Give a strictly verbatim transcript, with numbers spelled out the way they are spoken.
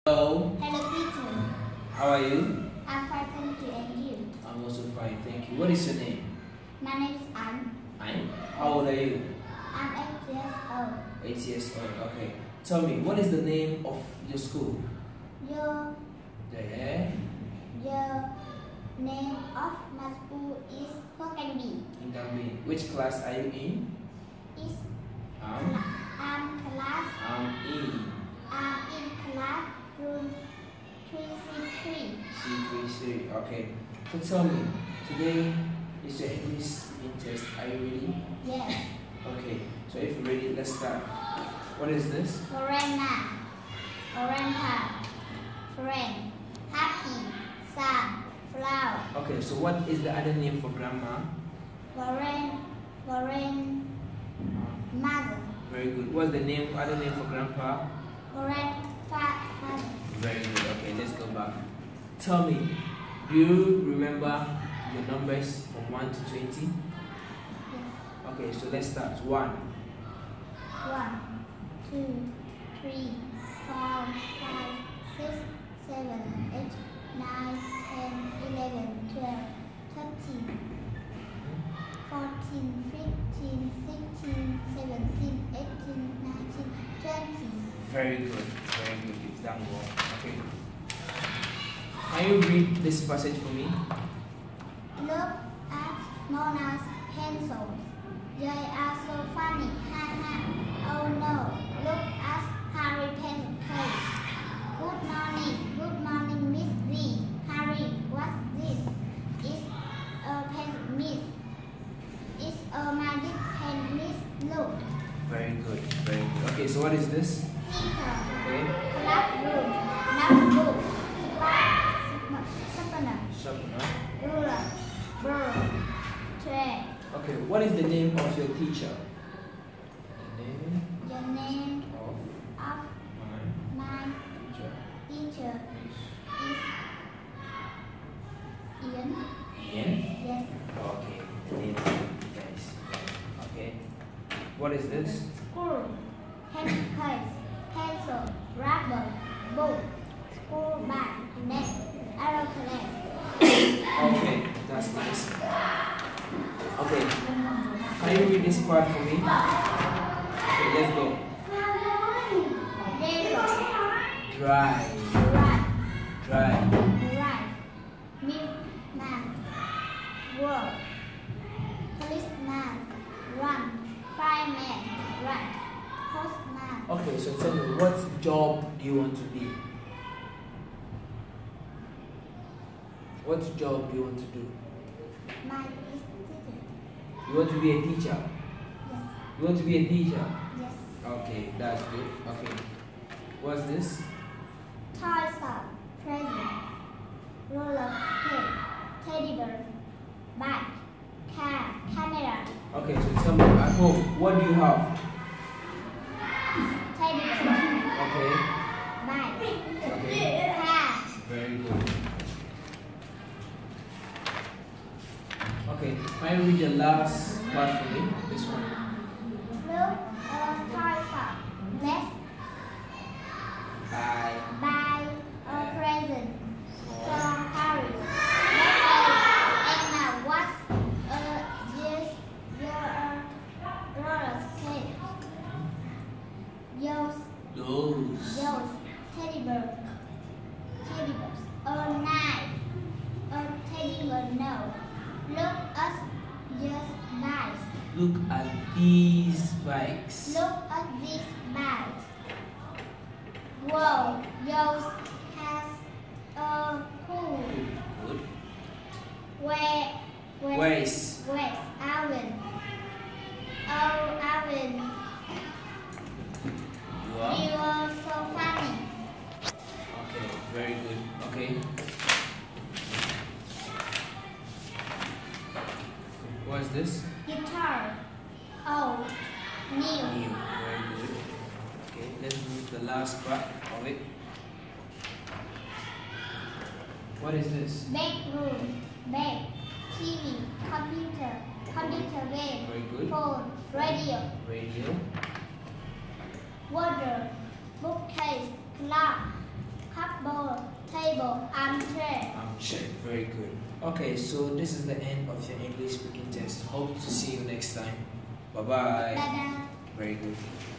Hello. Hello, teacher. How are you? I'm fine, thank you, and you? I'm also fine, thank you. What is your name? My name is Anne. Anne? How old are you? I'm eight years old. Eight years old, okay. Tell me, what is the name of your school? Your, There. your name of my school is Hokkaido. In Gambia. Which class are you in? Is Um, I'm class. I'm in I'm in class room three C three. C three C. Okay. So tell me, today is your English speaking test. Are you ready? Yes. Okay. So if you're ready, let's start. What is this? Foreigner. Foreigner. Friend. Happy. Sun. Flower. Okay. So what is the other name for grandma? Foreign. Foreign. Mother. Very good. What's the name? Other name for grandpa? Foreign. Father. Very good. Okay, let's go back. Tell me, do you remember your numbers from one to twenty? Yes. Okay, so let's start. One. One, two, three, four, five, six, seven, eight, nine, ten, eleven, twelve, thirteen, fourteen, fifteen, sixteen, seventeen, eighteen, nineteen, twenty. Very good. Very good. You've done well. Okay. Can you read this passage for me? Look at Mona's pencils. They are so funny. Ha ha. Oh no. Look at Harry pencil case. Good morning. Good morning, Miss V. Harry, what's this? It's a pen, Miss. It's a magic pen, Miss. Look. Very good. Very good. Okay, so what is this? Teacher. Okay. Classroom. Notebook. Sharpener. Sharpener. Ruler. Burr. Tray. Okay, what is the name of your teacher? The name The name of of my my teacher teacher is is Ian. Ian. Yes. Okay, the name of you guys. Okay. What is this? School. Pencil case. Pencil. Rubber. Book. School bag. Net. Aeroplane. Okay, that's nice. Okay, can you read this part for me? Okay, let's go. Zero. Dry, Right. dry. Right. Milkman. Work. Policeman. Run. Fireman. Right. Postman. Okay, so tell me, what job do you want to be? What job do you want to do? My is teacher. You want to be a teacher? Yes. You want to be a teacher? Yes. Okay, that's good. Okay. What's this? Toy shop. Present. Roller skate. Teddy bear. Bike. Car. Camera. Okay, so tell me, at home, what do you have? Teddy bear. Okay. Bike. Okay. Car. Very good. Okay, can you read the last part for me? This one. Look a toy shop. Let's Bye. buy a present For from Harry. Let's go. Emma, what's a yes, you're a roller skate. Yours, those. yours, teddy bear. Teddy bears. A knife. A teddy bear, no. Look us, just nice. Look at these bikes. Look at this bag. Whoa, yours has a pool. Good. Where, where, Where is? where's Alvin? Oh, Alvin, You are? you are so funny. Okay, very good. Okay. What's this? Guitar. Oh, new. New. Very good. Okay, let's move the last part of it. What is this? Bedroom, bed, T V, computer, computer bed, Very good. phone, radio, Radio. wardrobe, bookcase, clock, cup table, armchair. Armchair. Very good. Okay, so this is the end of your English speaking test. Hope to see you next time. Bye bye. Bye bye. Very good.